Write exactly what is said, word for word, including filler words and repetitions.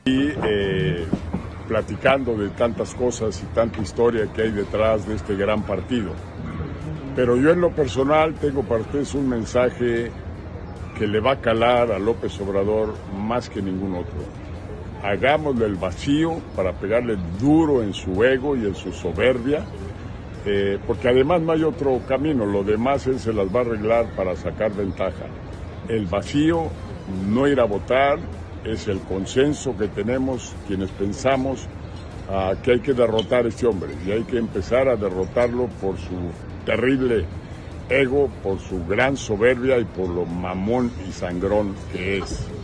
Y eh, platicando de tantas cosas y tanta historia que hay detrás de este gran partido. Pero yo en lo personal tengo para ustedes un mensaje que le va a calar a López Obrador más que ningún otro. Hagámosle el vacío para pegarle duro en su ego y en su soberbia, eh, porque además no hay otro camino, lo demás él se las va a arreglar para sacar ventaja. El vacío, no ir a votar, es el consenso que tenemos quienes pensamos uh, que hay que derrotar a este hombre y hay que empezar a derrotarlo por su terrible ego, por su gran soberbia y por lo mamón y sangrón que es.